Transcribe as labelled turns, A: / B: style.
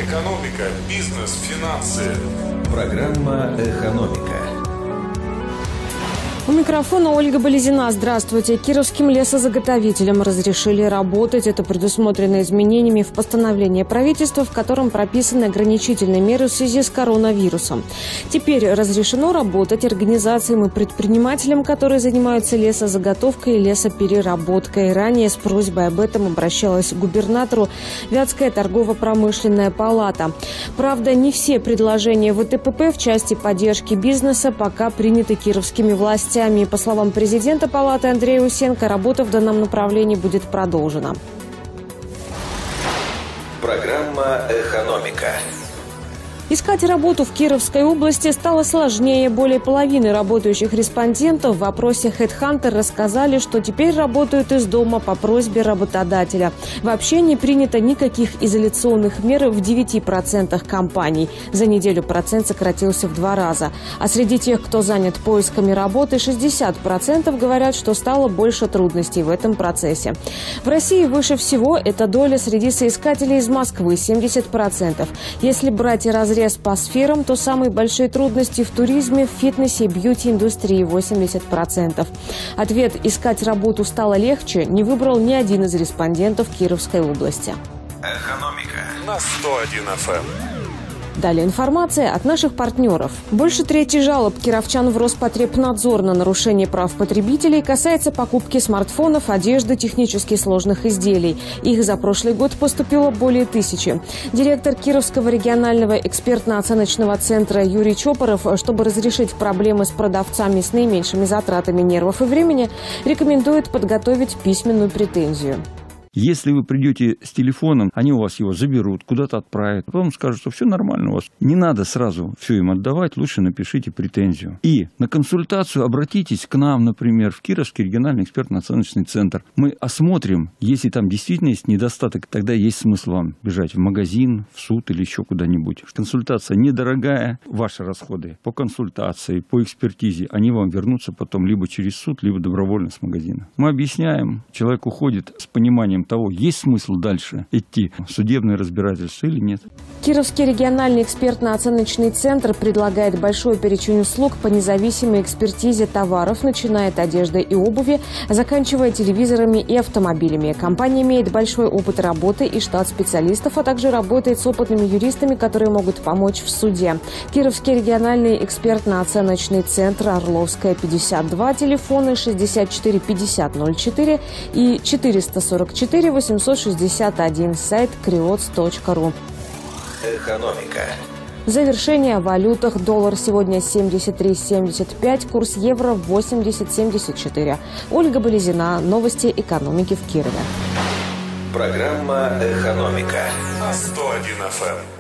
A: Экономика, бизнес, финансы.
B: Программа «Экономика».
C: У микрофона Ольга Болезина. Здравствуйте. Кировским лесозаготовителям разрешили работать. Это предусмотрено изменениями в постановлении правительства, в котором прописаны ограничительные меры в связи с коронавирусом. Теперь разрешено работать организациям и предпринимателям, которые занимаются лесозаготовкой и лесопереработкой. Ранее с просьбой об этом обращалась к губернатору Вятская торгово-промышленная палата. Правда, не все предложения ВТПП в части поддержки бизнеса пока приняты кировскими властями. По словам президента палаты Андрея Усенко, работа в данном направлении будет продолжена.
B: Программа «Экономика».
C: Искать работу в Кировской области стало сложнее. Более половины работающих респондентов в опросе HeadHunter рассказали, что теперь работают из дома по просьбе работодателя. Вообще не принято никаких изоляционных мер в 9% компаний. За неделю процент сократился в 2 раза. А среди тех, кто занят поисками работы, 60% говорят, что стало больше трудностей в этом процессе. В России выше всего эта доля среди соискателей из Москвы – 70%. Если брать и разрез по сферам, то самые большие трудности в туризме, в фитнесе и бьюти-индустрии – 80%. Ответ «искать работу стало легче» не выбрал ни один из респондентов Кировской области.
B: Экономика
A: на 101 FM.
C: Далее информация от наших партнеров. Больше трети жалоб кировчан в Роспотребнадзор на нарушение прав потребителей касается покупки смартфонов, одежды, технически сложных изделий. Их за прошлый год поступило более 1000. Директор Кировского регионального экспертно-оценочного центра Юрий Чопоров, чтобы разрешить проблемы с продавцами с наименьшими затратами нервов и времени, рекомендует подготовить письменную претензию.
D: Если вы придете с телефоном, они у вас его заберут, куда-то отправят. Потом скажут, что все нормально у вас. Не надо сразу все им отдавать, лучше напишите претензию. И на консультацию обратитесь к нам, например, в Кировский региональный экспертно-оценочный центр. Мы осмотрим, если там действительно есть недостаток, тогда есть смысл вам бежать в магазин, в суд или еще куда-нибудь. Консультация недорогая, ваши расходы по консультации, по экспертизе, они вам вернутся потом либо через суд, либо добровольно с магазина. Мы объясняем, человек уходит с пониманием того, есть смысл дальше идти в судебное разбирательство или нет.
C: Кировский региональный экспертно-оценочный центр предлагает большой перечень услуг по независимой экспертизе товаров, начиная от одежды и обуви, заканчивая телевизорами и автомобилями. Компания имеет большой опыт работы и штат специалистов, а также работает с опытными юристами, которые могут помочь в суде. Кировский региональный экспертно-оценочный центр, Орловская, 52, телефоны 64 50 04 и 444 861, сайт kriots.ru.
B: «Экономика».
C: Завершение о валютах. Доллар сегодня 73,75, курс евро 80,74. Ольга Болезина. Новости экономики в Кирове.
B: Программа «Экономика»
A: на 101 FM.